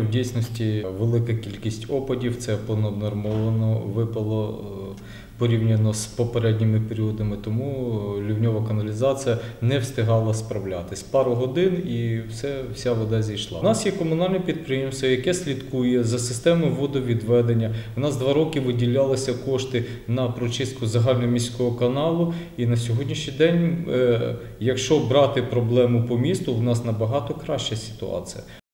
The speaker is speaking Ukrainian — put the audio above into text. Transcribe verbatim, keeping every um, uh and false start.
в дійсності велика кількість опадів, це понаднормовано випало порівняно з попередніми періодами, тому ливньова каналізація не встигала справлятись. Пару годин і все, вся вода зійшла. У нас є комунальне підприємство, яке слідкує за системою водовідведення. У нас два роки виділялися кошти на прочистку загальноміського каналу, і на сьогоднішній день, якщо брати проблему по місту, у нас набагато краща ситуація.